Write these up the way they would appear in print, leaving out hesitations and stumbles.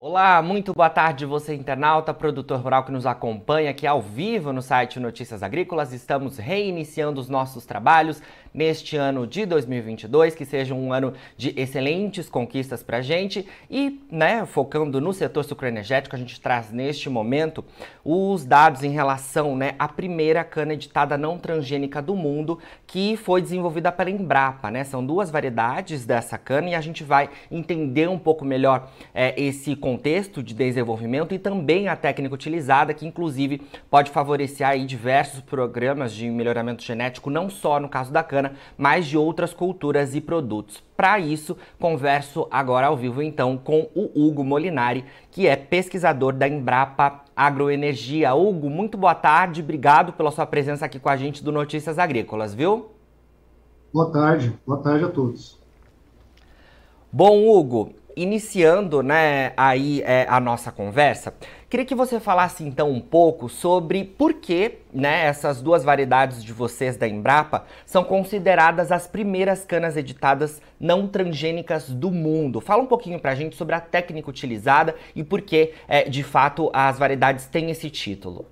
Olá, muito boa tarde você internauta, produtor rural que nos acompanha aqui ao vivo no site Notícias Agrícolas. Estamos reiniciando os nossos trabalhos neste ano de 2022, que seja um ano de excelentes conquistas para a gente e, focando no setor sucroenergético, a gente traz neste momento os dados em relação, à primeira cana editada não transgênica do mundo, que foi desenvolvida pela Embrapa, São duas variedades dessa cana e a gente vai entender um pouco melhor esse contexto de desenvolvimento e também a técnica utilizada, que inclusive pode favorecer aí diversos programas de melhoramento genético, não só no caso da cana, mas de outras culturas e produtos. Para isso, converso agora ao vivo então com o Hugo Molinari, que é pesquisador da Embrapa Agroenergia. Hugo, muito boa tarde, obrigado pela sua presença aqui com a gente do Notícias Agrícolas, viu? Boa tarde a todos. Bom, Hugo, iniciando, a nossa conversa, queria que você falasse então um pouco sobre por que, essas duas variedades de vocês da Embrapa são consideradas as primeiras canas editadas não transgênicas do mundo. Fala um pouquinho pra gente sobre a técnica utilizada e por que, de fato, as variedades têm esse título.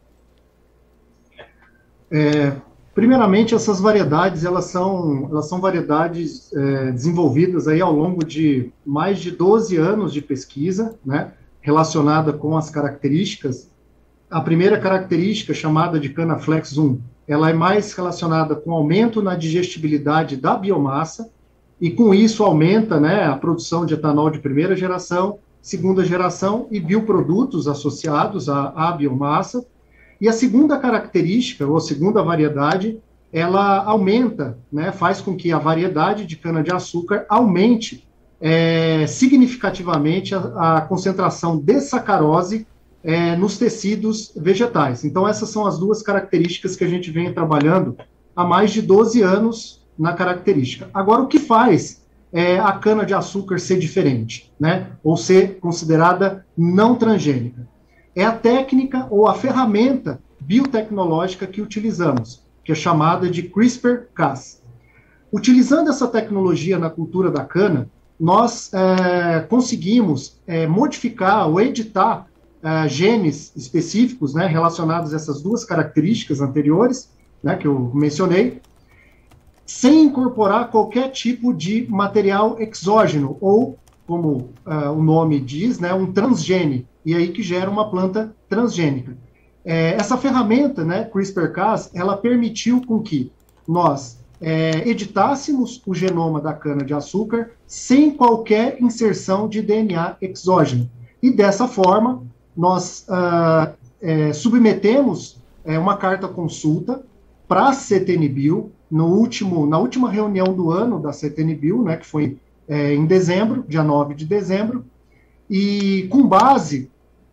Primeiramente, essas variedades, elas são variedades desenvolvidas aí ao longo de mais de 12 anos de pesquisa, relacionada com as características. A primeira característica, chamada de Canaflex 1, ela é mais relacionada com aumento na digestibilidade da biomassa, e com isso aumenta, a produção de etanol de primeira geração, segunda geração e bioprodutos associados à biomassa. E a segunda característica, ou a segunda variedade, ela aumenta, faz com que a variedade de cana-de-açúcar aumente significativamente a concentração de sacarose nos tecidos vegetais. Então, essas são as duas características que a gente vem trabalhando há mais de 12 anos na característica. Agora, o que faz a cana-de-açúcar ser diferente, ou ser considerada não transgênica? É a técnica ou a ferramenta biotecnológica que utilizamos, que é chamada de CRISPR-Cas. Utilizando essa tecnologia na cultura da cana, nós conseguimos modificar ou editar genes específicos, relacionados a essas duas características anteriores, que eu mencionei, sem incorporar qualquer tipo de material exógeno, ou, como o nome diz, um transgene, e aí que gera uma planta transgênica. Essa ferramenta, CRISPR-Cas, ela permitiu com que nós editássemos o genoma da cana-de-açúcar sem qualquer inserção de DNA exógeno. E dessa forma, nós submetemos uma carta-consulta para a CTN-Bio, na última reunião do ano da CTN-Bio, que foi em dezembro, dia 9 de dezembro, e com base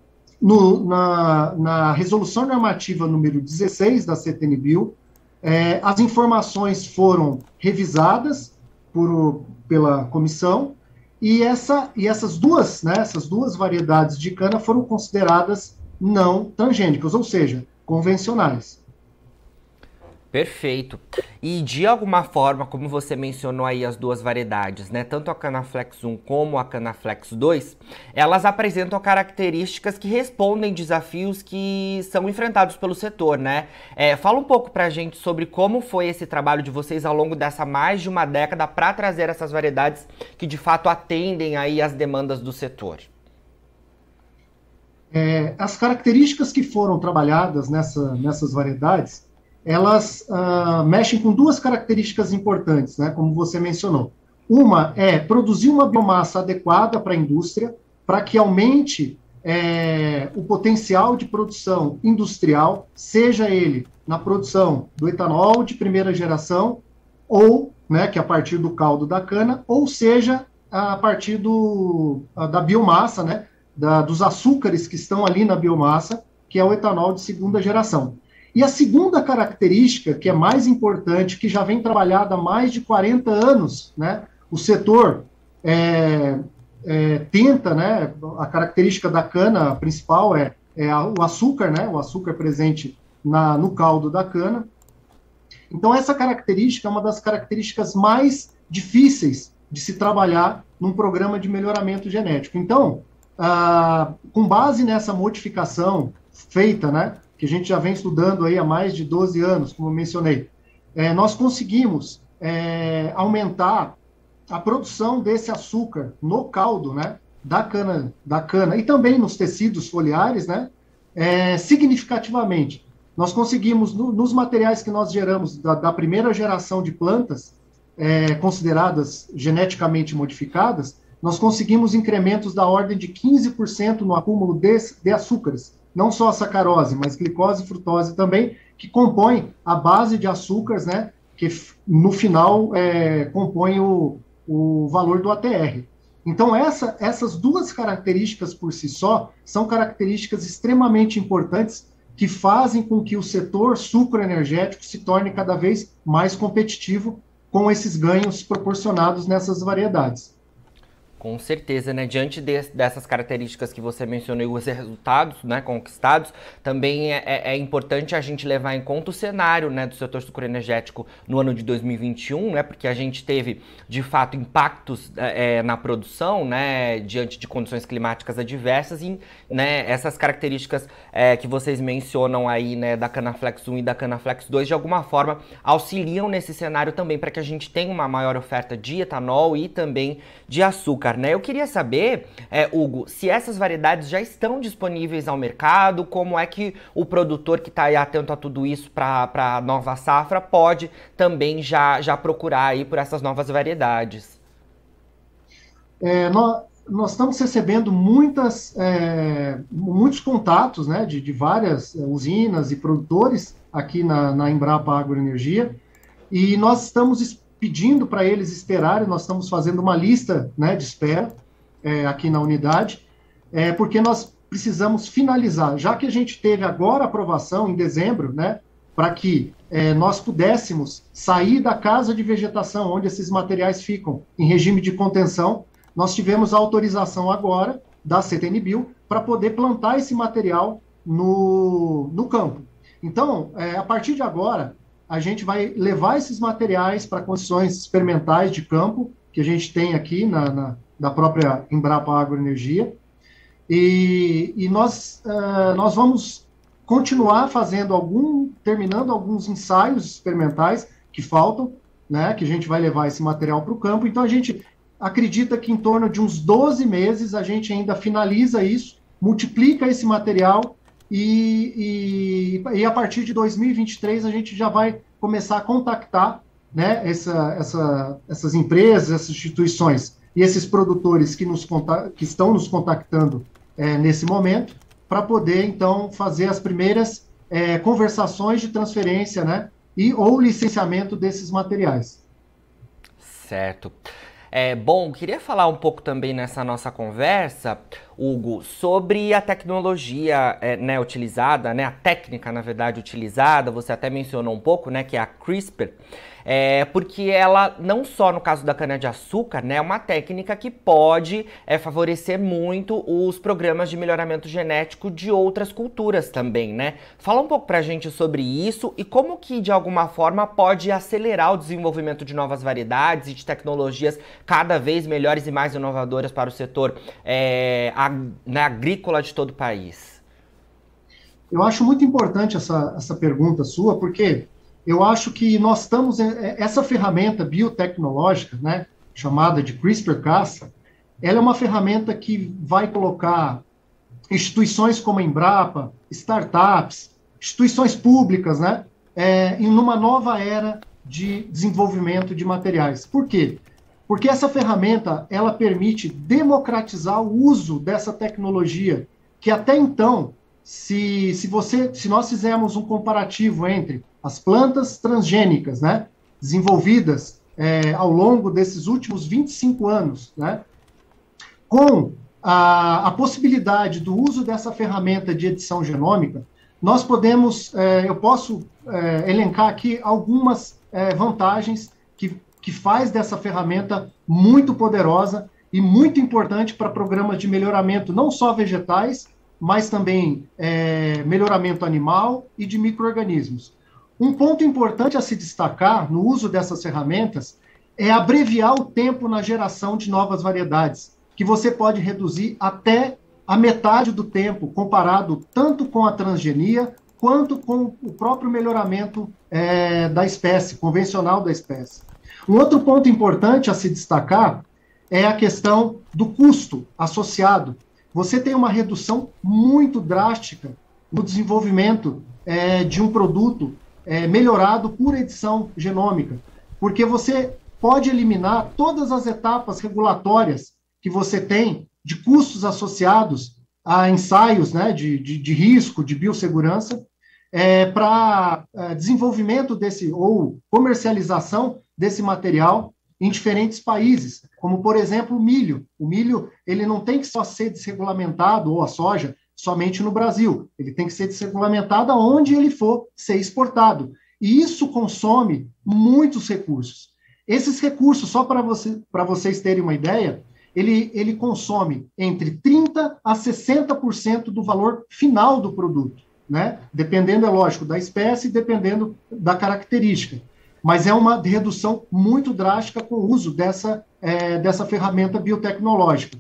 na resolução normativa número 16 da CTN-Bio, as informações foram revisadas pela comissão, e essas duas variedades de cana foram consideradas não transgênicas, ou seja, convencionais. Perfeito. E de alguma forma, como você mencionou aí as duas variedades, tanto a Canaflex 1 como a Canaflex 2, elas apresentam características que respondem desafios que são enfrentados pelo setor, Fala um pouco pra gente sobre como foi esse trabalho de vocês ao longo dessa mais de uma década para trazer essas variedades que de fato atendem aí as demandas do setor. As características que foram trabalhadas nessas variedades, elas mexem com duas características importantes, como você mencionou. Uma é produzir uma biomassa adequada para a indústria, para que aumente o potencial de produção industrial, seja ele na produção do etanol de primeira geração, ou, que é a partir do caldo da cana, ou seja, a partir da biomassa, dos açúcares que estão ali na biomassa, que é o etanol de segunda geração. E a segunda característica, que é mais importante, que já vem trabalhada há mais de 40 anos, o setor tenta, a característica da cana principal é o açúcar, o açúcar presente no caldo da cana. Então, essa característica é uma das características mais difíceis de se trabalhar num programa de melhoramento genético. Então, com base nessa modificação feita, né, que a gente já vem estudando aí há mais de 12 anos, como eu mencionei, nós conseguimos aumentar a produção desse açúcar no caldo, né, da cana e também nos tecidos foliares, né, significativamente. Nós conseguimos, nos materiais que nós geramos da primeira geração de plantas, consideradas geneticamente modificadas, nós conseguimos incrementos da ordem de 15% no acúmulo de açúcares, não só a sacarose, mas glicose e frutose também, que compõem a base de açúcares, né, que no final compõem o valor do ATR. Então, essas duas características por si só são características extremamente importantes que fazem com que o setor sucroenergético se torne cada vez mais competitivo com esses ganhos proporcionados nessas variedades. Com certeza, né? Diante dessas características que você mencionou e os resultados, né, conquistados, também é importante a gente levar em conta o cenário, né, do setor sucroenergético no ano de 2021, né, porque a gente teve, de fato, impactos na produção, né, diante de condições climáticas adversas e, né, essas características que vocês mencionam aí, né, da Canaflex 1 e da Canaflex 2, de alguma forma, auxiliam nesse cenário também para que a gente tenha uma maior oferta de etanol e também de açúcar. Né? Eu queria saber, Hugo, se essas variedades já estão disponíveis ao mercado, como é que o produtor que está aí atento a tudo isso para a nova safra pode também já procurar aí por essas novas variedades? Nós estamos recebendo muitos contatos, né, de várias usinas e produtores aqui na Embrapa Agroenergia, e nós estamos pedindo para eles esperarem, nós estamos fazendo uma lista, né, de espera aqui na unidade, porque nós precisamos finalizar, já que a gente teve agora a aprovação em dezembro, né, para que nós pudéssemos sair da casa de vegetação, onde esses materiais ficam em regime de contenção, nós tivemos a autorização agora da CTNBio para poder plantar esse material no campo. Então, a partir de agora, a gente vai levar esses materiais para condições experimentais de campo, que a gente tem aqui da própria Embrapa Agroenergia, e nós vamos continuar terminando alguns ensaios experimentais que faltam, né, que a gente vai levar esse material para o campo. Então, a gente acredita que em torno de uns 12 meses a gente ainda finaliza isso, multiplica esse material, e a partir de 2023 a gente já vai começar a contactar, né, essas empresas, essas instituições e esses produtores que estão nos contactando nesse momento, para poder, então, fazer as primeiras conversações de transferência, né, ou licenciamento desses materiais. Certo. Bom, queria falar um pouco também nessa nossa conversa, Hugo, sobre a tecnologia né, utilizada, né, a técnica, na verdade, utilizada, você até mencionou um pouco, né, que é a CRISPR, porque ela, não só no caso da cana-de-açúcar, né, é uma técnica que pode favorecer muito os programas de melhoramento genético de outras culturas também, né? Fala um pouco pra gente sobre isso e como que, de alguma forma, pode acelerar o desenvolvimento de novas variedades e de tecnologias cada vez melhores e mais inovadoras para o setor agrícola de todo o país. Eu acho muito importante essa pergunta sua, porque eu acho que nós estamos... Essa ferramenta biotecnológica, né, chamada de CRISPR-Cas, ela é uma ferramenta que vai colocar instituições como a Embrapa, startups, instituições públicas, né, em uma nova era de desenvolvimento de materiais. Por quê? Porque essa ferramenta, ela permite democratizar o uso dessa tecnologia, que até então, se nós fizermos um comparativo entre as plantas transgênicas, né, desenvolvidas ao longo desses últimos 25 anos, né, com a possibilidade do uso dessa ferramenta de edição genômica, nós podemos, eu posso elencar aqui algumas vantagens que faz dessa ferramenta muito poderosa e muito importante para programas de melhoramento, não só vegetais, mas também melhoramento animal e de micro-organismos. Um ponto importante a se destacar no uso dessas ferramentas é abreviar o tempo na geração de novas variedades, que você pode reduzir até a metade do tempo, comparado tanto com a transgenia, quanto com o próprio melhoramento da espécie, convencional da espécie. Um outro ponto importante a se destacar é a questão do custo associado. Você tem uma redução muito drástica no desenvolvimento de um produto melhorado por edição genômica, porque você pode eliminar todas as etapas regulatórias que você tem de custos associados a ensaios, né, de risco, de biossegurança, para desenvolvimento ou comercialização desse material em diferentes países, como, por exemplo, o milho. O milho, ele não tem que só ser desregulamentado, ou a soja, somente no Brasil. Ele tem que ser desregulamentado aonde ele for ser exportado. E isso consome muitos recursos. Esses recursos, só para vocês terem uma ideia, ele consome entre 30% a 60% do valor final do produto, né? Dependendo, é lógico, da espécie, dependendo da característica. Mas é uma redução muito drástica com o uso dessa ferramenta biotecnológica.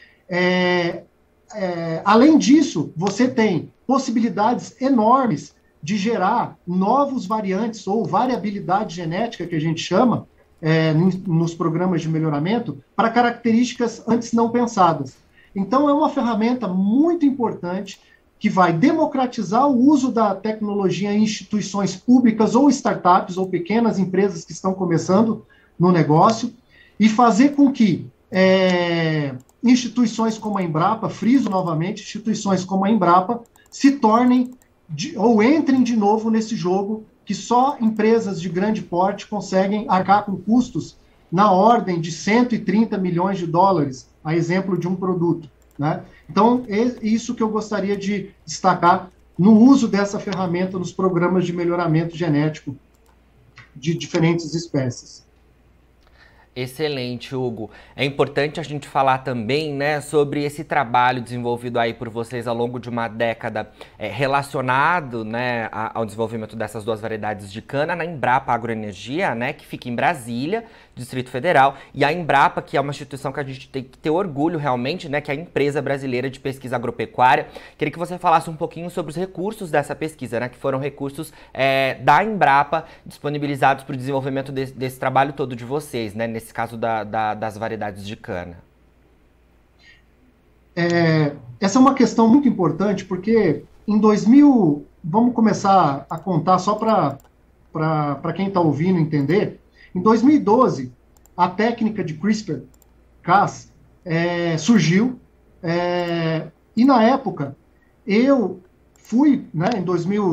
Além disso, você tem possibilidades enormes de gerar novos variantes ou variabilidade genética, que a gente chama, nos programas de melhoramento, para características antes não pensadas. Então, é uma ferramenta muito importante que vai democratizar o uso da tecnologia em instituições públicas ou startups ou pequenas empresas que estão começando no negócio e fazer com que instituições como a Embrapa, friso novamente, instituições como a Embrapa se tornem ou entrem de novo nesse jogo que só empresas de grande porte conseguem arcar com custos na ordem de 130 milhões de dólares, a exemplo de um produto, né? Então, é isso que eu gostaria de destacar no uso dessa ferramenta nos programas de melhoramento genético de diferentes espécies. Excelente, Hugo. É importante a gente falar também, né, sobre esse trabalho desenvolvido aí por vocês ao longo de uma década relacionado, né, ao desenvolvimento dessas duas variedades de cana na Embrapa Agroenergia, né, que fica em Brasília, Distrito Federal, e a Embrapa, que é uma instituição que a gente tem que ter orgulho realmente, né, que é a Empresa Brasileira de Pesquisa Agropecuária. Queria que você falasse um pouquinho sobre os recursos dessa pesquisa, né, que foram recursos da Embrapa disponibilizados para o desenvolvimento desse trabalho todo de vocês, né, nesse caso das variedades de cana. Essa é uma questão muito importante, porque em 2000, vamos começar a contar só para quem está ouvindo entender, em 2012, a técnica de CRISPR-Cas surgiu, e na época, eu fui, né, em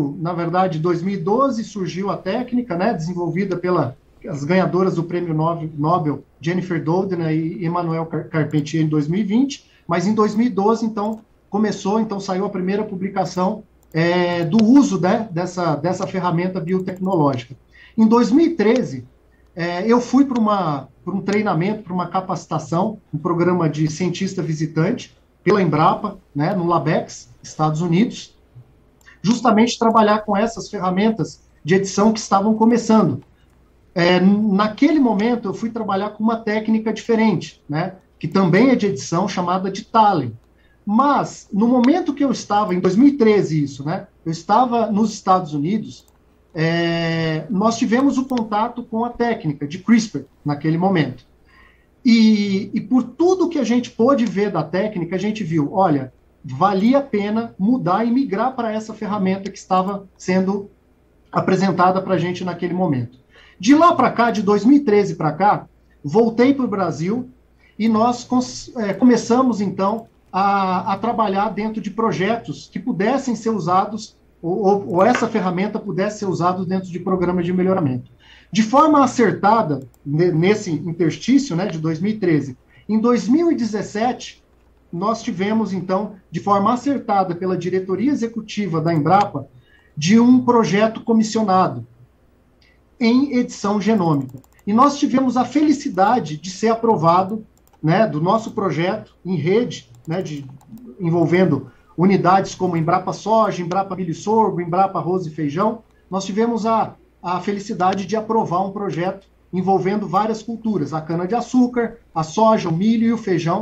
2012 surgiu a técnica, né, desenvolvida as ganhadoras do Prêmio Nobel, Jennifer Doudna e Emmanuel Carpentier, em 2020, mas em 2012, então, saiu a primeira publicação do uso, né, dessa ferramenta biotecnológica. Em 2013, eu fui para um treinamento, para uma capacitação, um programa de cientista visitante, pela Embrapa, né, no Labex, Estados Unidos, justamente trabalhar com essas ferramentas de edição que estavam começando. Naquele momento, eu fui trabalhar com uma técnica diferente, né, que também é de edição, chamada de Tallen. Mas, no momento que eu estava, em 2013 isso, né, eu estava nos Estados Unidos, nós tivemos o contato com a técnica de CRISPR, naquele momento. E por tudo que a gente pôde ver da técnica, a gente viu, olha, valia a pena mudar e migrar para essa ferramenta que estava sendo apresentada para a gente naquele momento. De lá para cá, de 2013 para cá, voltei para o Brasil e nós começamos, então, a trabalhar dentro de projetos que pudessem ser usados, ou essa ferramenta pudesse ser usada dentro de programas de melhoramento. De forma acertada, nesse interstício, né, de 2013, em 2017, nós tivemos, então, de forma acertada pela diretoria executiva da Embrapa, de um projeto comissionado em edição genômica. E nós tivemos a felicidade de ser aprovado, né, do nosso projeto em rede, né, envolvendo unidades como Embrapa Soja, Embrapa Milho e Sorgo, Embrapa Arroz e Feijão. Nós tivemos a felicidade de aprovar um projeto envolvendo várias culturas, a cana-de-açúcar, a soja, o milho e o feijão,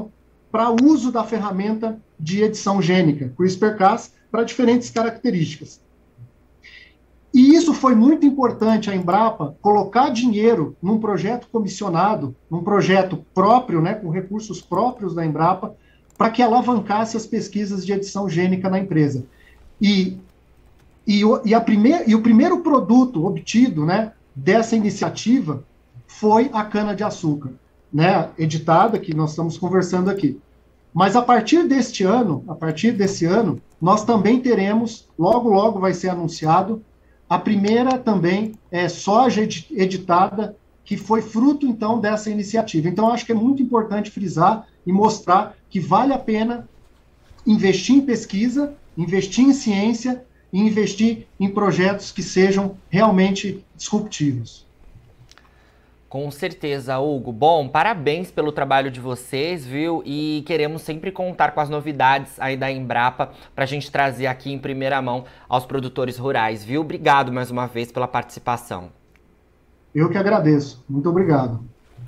para uso da ferramenta de edição gênica, CRISPR-Cas, para diferentes características. E isso foi muito importante, a Embrapa colocar dinheiro num projeto comissionado, num projeto próprio, né, com recursos próprios da Embrapa, para que alavancasse as pesquisas de edição gênica na empresa. E o primeiro produto obtido, né, dessa iniciativa foi a cana-de-açúcar, né, editada, que nós estamos conversando aqui. Mas a partir desse ano, nós também teremos, logo vai ser anunciado, a primeira também soja editada, que foi fruto, então, dessa iniciativa. Então, acho que é muito importante frisar e mostrar que vale a pena investir em pesquisa, investir em ciência e investir em projetos que sejam realmente disruptivos. Com certeza, Hugo. Bom, parabéns pelo trabalho de vocês, viu? E queremos sempre contar com as novidades aí da Embrapa para a gente trazer aqui em primeira mão aos produtores rurais, viu? Obrigado mais uma vez pela participação. Eu que agradeço. Muito obrigado.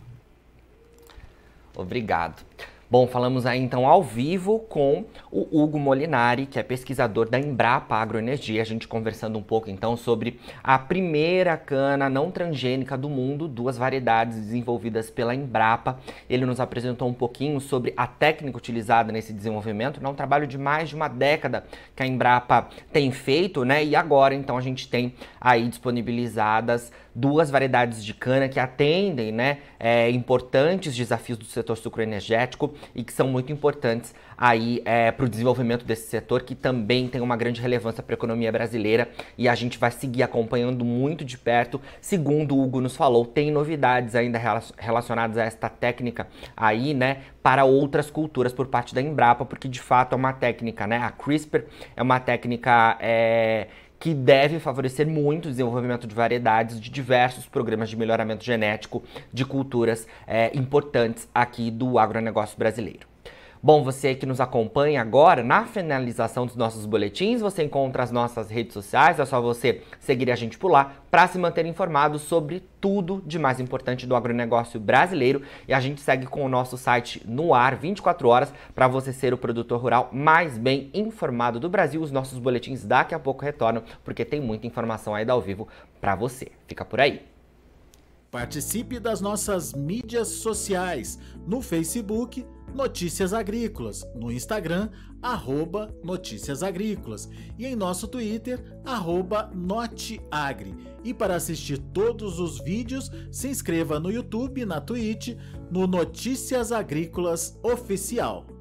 Obrigado. Bom, falamos aí então ao vivo com o Hugo Molinari, que é pesquisador da Embrapa Agroenergia, a gente conversando um pouco então sobre a primeira cana não transgênica do mundo, 2 variedades desenvolvidas pela Embrapa. Ele nos apresentou um pouquinho sobre a técnica utilizada nesse desenvolvimento, um trabalho de mais de uma década que a Embrapa tem feito, né? E agora então a gente tem aí disponibilizadas 2 variedades de cana que atendem, né, importantes desafios do setor sucroenergético e que são muito importantes aí para o desenvolvimento desse setor, que também tem uma grande relevância para a economia brasileira, e a gente vai seguir acompanhando muito de perto. Segundo o Hugo nos falou, tem novidades ainda relacionadas a esta técnica aí, né, para outras culturas por parte da Embrapa, porque de fato é uma técnica, né, a CRISPR é uma técnica que deve favorecer muito o desenvolvimento de variedades de diversos programas de melhoramento genético de culturas importantes aqui do agronegócio brasileiro. Bom, você que nos acompanha agora, na finalização dos nossos boletins, você encontra as nossas redes sociais, é só você seguir a gente por lá para se manter informado sobre tudo de mais importante do agronegócio brasileiro. E a gente segue com o nosso site no ar 24 horas para você ser o produtor rural mais bem informado do Brasil. Os nossos boletins daqui a pouco retornam, porque tem muita informação aí ao vivo para você. Fica por aí. Participe das nossas mídias sociais, no Facebook, Notícias Agrícolas, no Instagram, @Notícias Agrícolas e em nosso Twitter, @Noteagri. E para assistir todos os vídeos, se inscreva no YouTube, na Twitch, no Notícias Agrícolas Oficial.